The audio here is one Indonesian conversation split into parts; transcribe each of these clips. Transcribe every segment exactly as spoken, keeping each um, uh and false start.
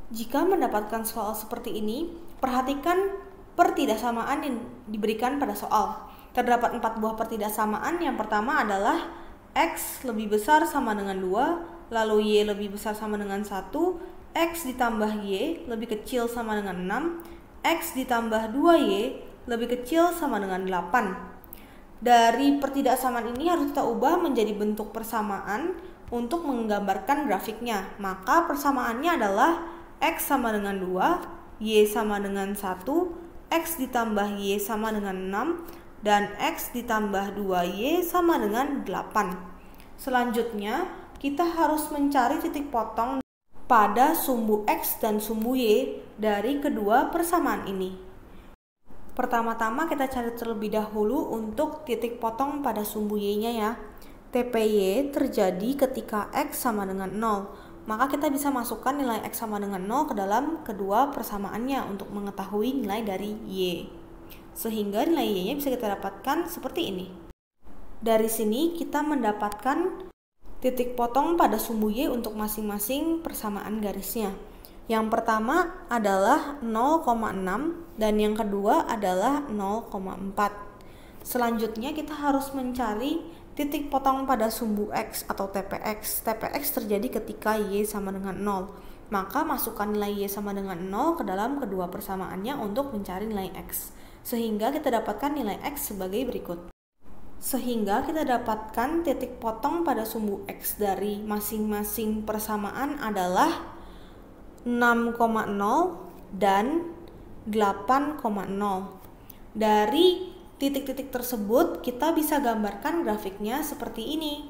Jika mendapatkan soal seperti ini, perhatikan pertidaksamaan yang diberikan pada soal. Terdapat empat buah pertidaksamaan. Yang pertama adalah X lebih besar sama dengan dua, lalu Y lebih besar sama dengan satu, X ditambah Y lebih kecil sama dengan enam, X ditambah dua Y lebih kecil sama dengan delapan. Dari pertidaksamaan ini harus kita ubah menjadi bentuk persamaan untuk menggambarkan grafiknya. Maka persamaannya adalah X sama dengan dua, Y sama dengan satu, X ditambah Y sama dengan enam, dan X ditambah dua Y sama dengan delapan. Selanjutnya, kita harus mencari titik potong pada sumbu X dan sumbu Y dari kedua persamaan ini. Pertama-tama kita cari terlebih dahulu untuk titik potong pada sumbu Y-nya ya. T P Y terjadi ketika X sama dengan nol. Maka kita bisa masukkan nilai X sama dengan nol ke dalam kedua persamaannya untuk mengetahui nilai dari Y. Sehingga nilai Y-nya bisa kita dapatkan seperti ini. Dari sini kita mendapatkan titik potong pada sumbu Y untuk masing-masing persamaan garisnya. Yang pertama adalah nol koma enam dan yang kedua adalah nol koma empat. Selanjutnya kita harus mencari titik potong pada sumbu X atau T P X. T P X terjadi ketika Y sama dengan nol. Maka masukkan nilai Y sama dengan nol ke dalam kedua persamaannya untuk mencari nilai X. Sehingga kita dapatkan nilai X sebagai berikut. Sehingga kita dapatkan titik potong pada sumbu X dari masing-masing persamaan adalah enam koma nol dan delapan koma nol. Dari titik-titik tersebut kita bisa gambarkan grafiknya seperti ini.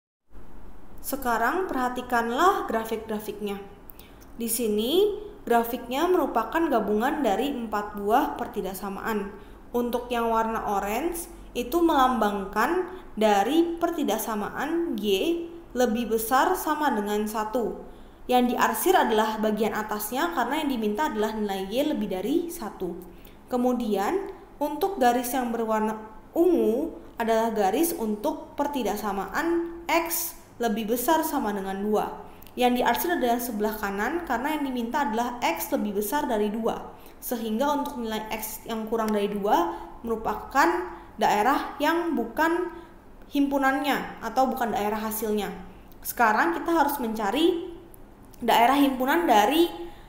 Sekarang perhatikanlah grafik-grafiknya. Di sini grafiknya merupakan gabungan dari empat buah pertidaksamaan. Untuk yang warna orange itu melambangkan dari pertidaksamaan Y lebih besar sama dengan satu. Yang diarsir adalah bagian atasnya karena yang diminta adalah nilai Y lebih dari satu. Kemudian untuk garis yang berwarna ungu adalah garis untuk pertidaksamaan X lebih besar sama dengan dua. Yang diarsir adalah sebelah kanan karena yang diminta adalah X lebih besar dari dua. Sehingga untuk nilai X yang kurang dari dua merupakan daerah yang bukan himpunannya atau bukan daerah hasilnya. Sekarang kita harus mencari daerah himpunan dari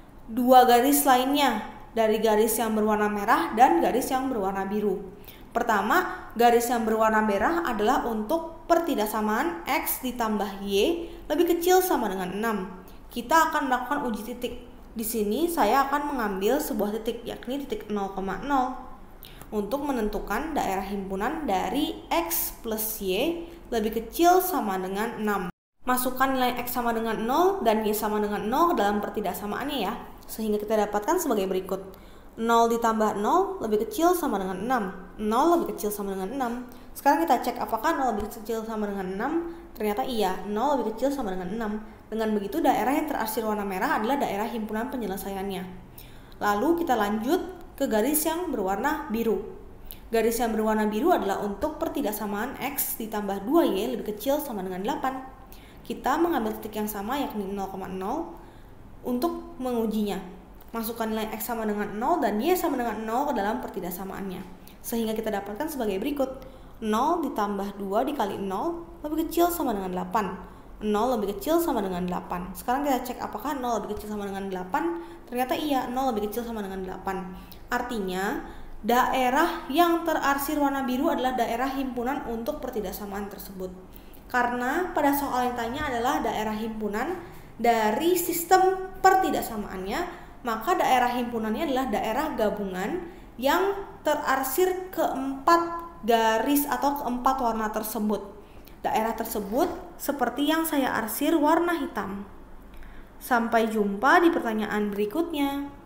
dua garis lainnya, dari garis yang berwarna merah dan garis yang berwarna biru. Pertama, garis yang berwarna merah adalah untuk pertidaksamaan X ditambah Y lebih kecil sama dengan enam. Kita akan melakukan uji titik. Di sini saya akan mengambil sebuah titik, yakni titik nol koma nol untuk menentukan daerah himpunan dari X plus Y lebih kecil sama dengan enam. Masukkan nilai X sama dengan nol dan Y sama dengan nol ke dalam pertidaksamaannya ya. Sehingga kita dapatkan sebagai berikut. nol ditambah nol lebih kecil sama dengan enam. nol lebih kecil sama dengan enam. Sekarang kita cek apakah nol lebih kecil sama dengan enam. Ternyata iya, nol lebih kecil sama dengan enam. Dengan begitu daerah yang terarsir warna merah adalah daerah himpunan penyelesaiannya. Lalu kita lanjut ke garis yang berwarna biru. Garis yang berwarna biru adalah untuk pertidaksamaan X ditambah dua Y lebih kecil sama dengan delapan. Kita mengambil titik yang sama yakni nol koma nol untuk mengujinya. Masukkan nilai X sama dengan nol dan Y sama dengan nol ke dalam pertidaksamaannya. Sehingga kita dapatkan sebagai berikut. nol ditambah dua dikali nol lebih kecil sama dengan delapan. nol lebih kecil sama dengan delapan. Sekarang kita cek apakah nol lebih kecil sama dengan delapan. Ternyata iya, nol lebih kecil sama dengan delapan. Artinya, daerah yang terarsir warna biru adalah daerah himpunan untuk pertidaksamaan tersebut. Karena pada soal yang tanya adalah daerah himpunan dari sistem pertidaksamaannya, maka daerah himpunannya adalah daerah gabungan yang terarsir keempat garis atau keempat warna tersebut. Daerah tersebut seperti yang saya arsir warna hitam. Sampai jumpa di pertanyaan berikutnya.